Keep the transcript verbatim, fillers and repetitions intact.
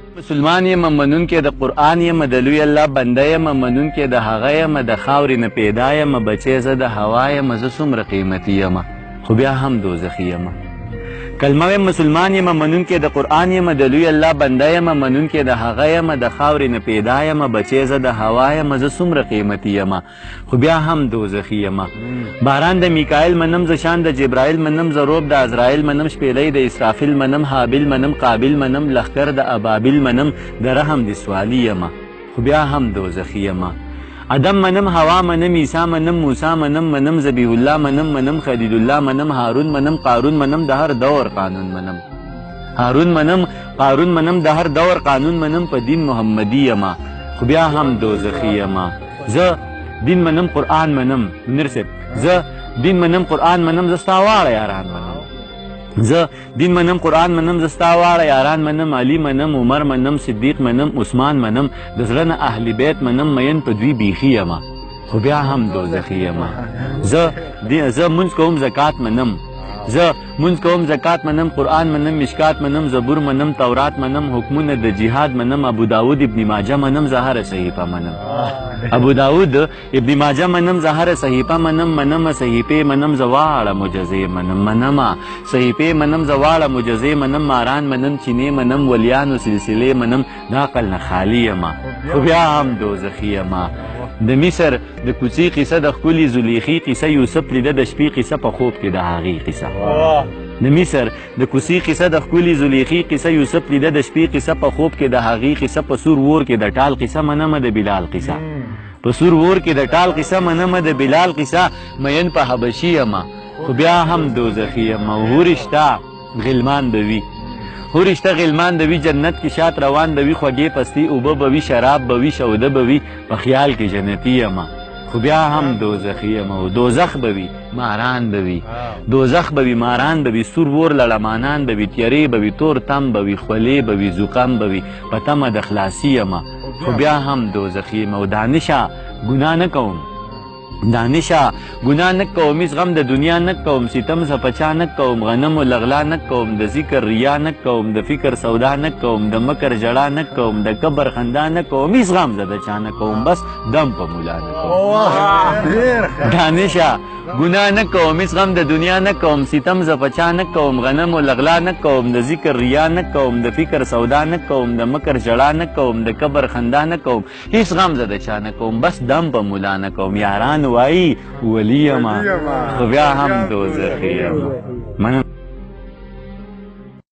مسلمان یم منونکی د قرآن یم د لوی الله بنده یم منونکی د هغه یم د خاورې نه پیدا یم بچی زه د هوا یم زه څومره قیمتي یم خو بیا هم دوزخي یم کلمه مسلمان یم منونکی د قرآن یم د لوی الله بنده یم منونکی د هغه یم د خاورې نه پیدا یم بچی زه د هوا یم زه څومره قیمتي یم خو بیا هم دوزخي یم باران د میکائیل منم زه شان د جبرائیل منم زه روب د عزرائیل منم شپېلۍ د اسرافیل منم حابیل منم قابیل منم لښکر د ابابیل منم د رحم د سوالی یم خو بیا هم دوزخي یم ادم منم هوا منم عیسی منم موسی منم منم ذبیح الله منم منم خلیل الله منم هارون منم قارون منم د هر دور قانون منم هارون منم قارون منم د هر دور قانون منم په دین محمدي یما خو بیا هم دوزخي یما زه دین منم قرآن منم نرسب زه دین منم قرآن منم زه ستا واړه یاران منم زه دین منم قرآن منم زه ستا واړه یاران منم علي منم عمر منم صدیق منم عثمان منم د زړه نه اهل بیت منم مین په دوی بیخي یمه خو بیا هم دوزخي یمه زه زه مونځ کوم زکات منم زه مونځ کوم زکات منم قرآن منم مشکات منم زبور منم تورات منم حکمونه د جهاد منم ابو داود ابن ماجه منم زه هره صحیفه منم ابو داود ابن ماجه منم زه هره صحیفه منم منم صحیفې منم زه واړه معجزې منم منم صحیفې منم زه واړه معجزې منم ماران منم چینې منم ولیانو سلسلې منم د عقل نه خالي یمه خو بیا هم دوزخي یمه د مصر د کوڅې قصه د ښکلي زلیخي قصه یوسف لیده د شپې قصه په خوب کې د هغې قصه د مصر د کوڅې قصه د ښکلي زلیخي قصه یوسف لیده د شپې قصه په خوب کې د هغې قصه په سور ور کې د ټال قصه منمه د بلال قصه په سور ور کې د ټال قصه منمه د بلال قصه مین په حبشي یمه خو بیا هم دوزخي یمه هورشته غلمان به وي هورشته غلمان به وي جنت کې شات روان به وي خوږې پستي اوبه به وي شراب به وي شوده به وي په خیال کې جنتي یمه خو بیا هم دوزخي یمه و دوزخ به وي ماران به وي دوزخ به وي ماران به وي سور ور لړمانان به وي تیارې به وي تور تم به وي خولې به وي زکام به وي په تمه د خلاصي یمه خو بیا هم دوزخي یمه و دانشه ګناه نه کوم دانشه ګناه نه کوم هېڅ غم د دنیا نه کوم ستم سپچا نه کوم غنم و لغلا نه کوم د ذکر ریا نه کوم د فکر سودا نه کوم د مکر جړا نه کوم د قبر خندا نه کوم هېڅ غم زه د چا نه کوم بس دم په مولا نه کوم دانشه ګناه نه کوم هېڅ غم د دنیا نه کوم ستم سپچا نه کوم غنم و لغلا نه کوم د ذکر ریا نه کوم د فکر سودا نه کوم د مکر جړا نه کوم د قبر خندا نه کوم هېڅ غم زه د چا نه کوم بس دم په مولا نه کوم یاران وایي ولی یما خو بیا هم دوزخي یما منم